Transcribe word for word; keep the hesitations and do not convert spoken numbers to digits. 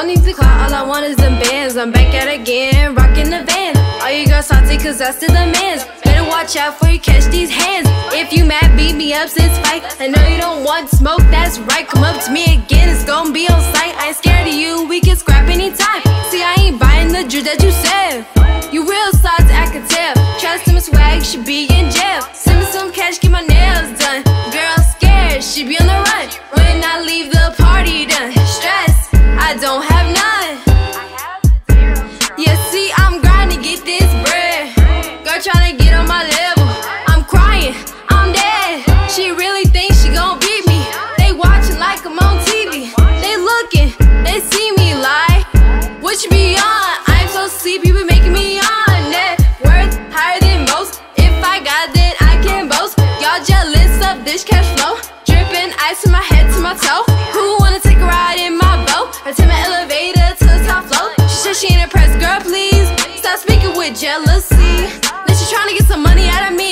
don't need the clout, all I want is them bands. I'm back at it again, rocking the van. All you girls salty cause that's the demands. Better watch out before you catch these hands. If you mad, beat me up since fight. I know you don't want smoke, that's right. Come up to me again, it's gon' be on sight. I ain't scared of you, we can scrap anytime. See, I ain't buying the juice that you said. You real sauce, I can tell. Trust in my swag, should be in jail. Send me some cash, get my nails done. Girl scared, she be on the run. When I leave the party done, stress, I don't have none. Yeah, see, I'm grinding to get this bread. Girl tryna get on my level. I'm crying, I'm dead. She really thinks she gon' beat me. They watching like I'm on T V. They looking, they see me lie. What you be on? I'm so sleepy, you be making me on. Net worth higher than most. If I got then I can boast. Y'all jealous of this cash flow. Dripping ice from my head to my toe. Who wanna take a ride in my boat? Or take my elevator to the top floor? She said she ain't impressed, girl please stop speaking with jealousy. Now she tryna get some money out of me.